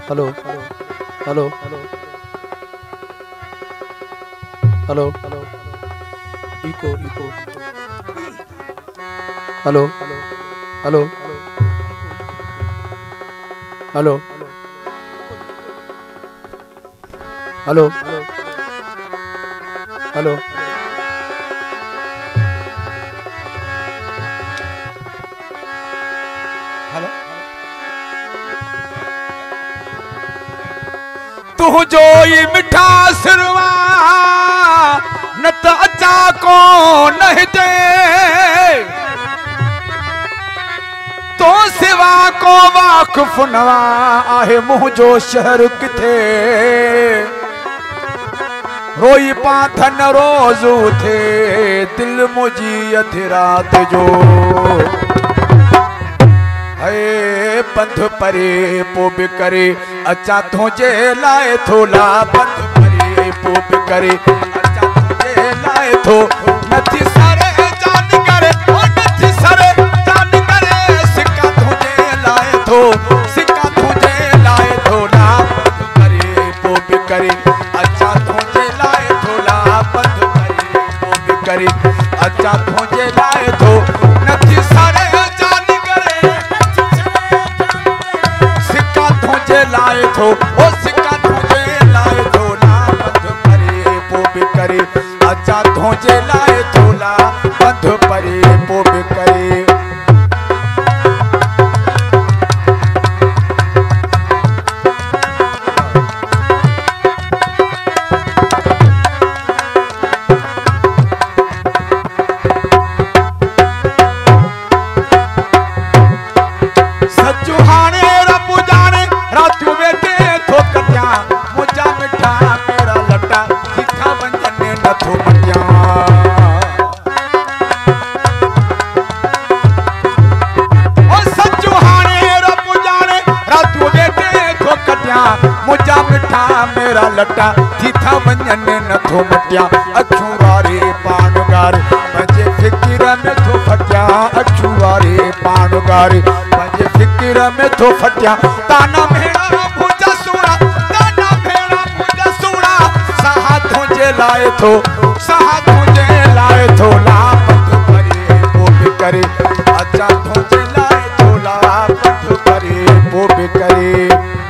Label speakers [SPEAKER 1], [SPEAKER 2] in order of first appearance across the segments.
[SPEAKER 1] hello hello hello echo echo hello hello hello hello hello
[SPEAKER 2] तू जो ही मिठा सिरवा न त अचा को नहीं दे तो सिवा को वाक़िफ़ नवा आहे मुझो शहर किथे रोई पाथन रोज़ू थे दिल मुझी अधी रात जो हे पंध परे पो भी करे अचा तुझे लाए थोला पंध परे पो भी करे अचा तुझे लाए थो नथी सरे जान करे ओ नथी सरे जान करे सिक्का तुझे लाए थो सिक्का तुझे लाए थोला पंध परे पो भी करे अचा तुझे लाए थोला पंध परे पो भी करे अचा तुझे लाए थो नथी सरे लाए थो ओ सिक्का तुझे लाए थो ला पंध परे पो भी करे अचा तुझे लाए थो ला पंध परे पो भी करे मुझा मिठा मेरा लटा थी था वंजन न थो मटिया अखियूं वारे पानगार पंहिंजे फिकिर में थो फटिया अखियूं वारे पानगार पंहिंजे फिकिर में थो फटिया ताना भेड़ा मुझा सुणा ताना भेड़ा मुझा सुणा सहा तुझे लाए थो सहा तुझे लाए थो ला पंध परे पो भी करे अचा तुझे लाए थो ला पंध परे पो भी करे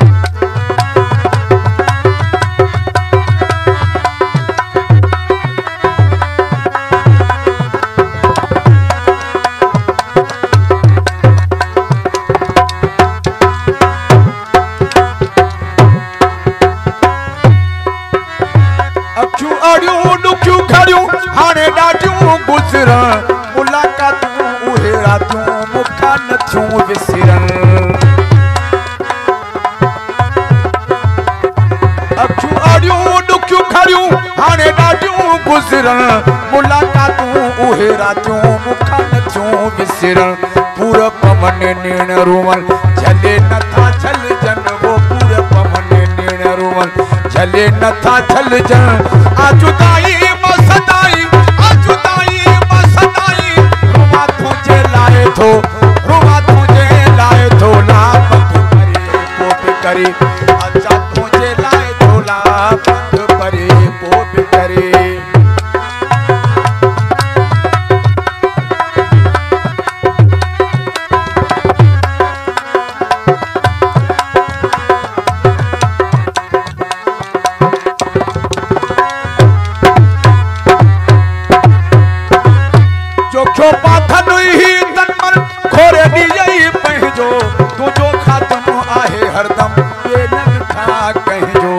[SPEAKER 2] हाणे ॾाढियूं गुज़रन मुलाक़ातूं उहे रातियूं मूंखां नथियूं विसरन अखियूं अड़ियूं ॾुखियूं खड़ियूं हाणे ॾाढियूं गुज़रन मुलाक़ातूं उहे रातियूं मूंखां नथियूं विसरन पूर पवन नीण रूमल झले नथा झलजन वो पूर पवन नीण रूमल झले नथा झलजन आ जुदाई मसदाई रुवा तुझे लाए थो ला पंध परे पो भी करे अचा तुझे लाए थो ला पंध परे पो भी करे जो क्यों पाथन ही खोरे ॾियई पंहिंजो तुंहिंजो ख़ात्मो आहे हरदम ये न था कंहिंजो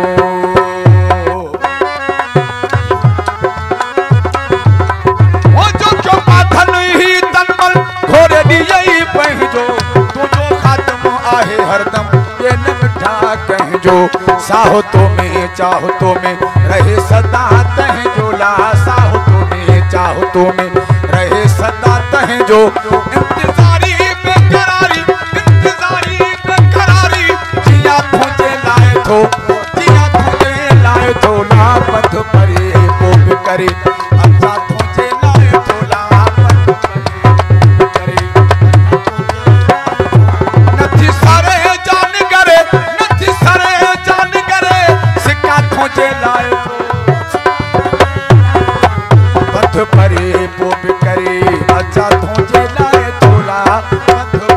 [SPEAKER 2] ओ जो क्यों पाथन ही तनमल खोरे ॾियई पंहिंजो तुंहिंजो ख़ात्मो आहे हरदम ये न था कंहिंजो साहतो में चाहतो में रहे सदा तंहिंजो ला साहतो में चाहतो में रहे सदा तंहिंजो इंतज़ारी बेकरारी जिया तुझे लाए थो जिया तुझे लाए थो ला पंध परे पो भी करे अचा तुझे लाए थो ला पंध परे करे नथी सरे जान करे नथी सरे तुझे लाए थो पंथ परे पोइ बि करे अचां तुझे लाइ थोला पंथ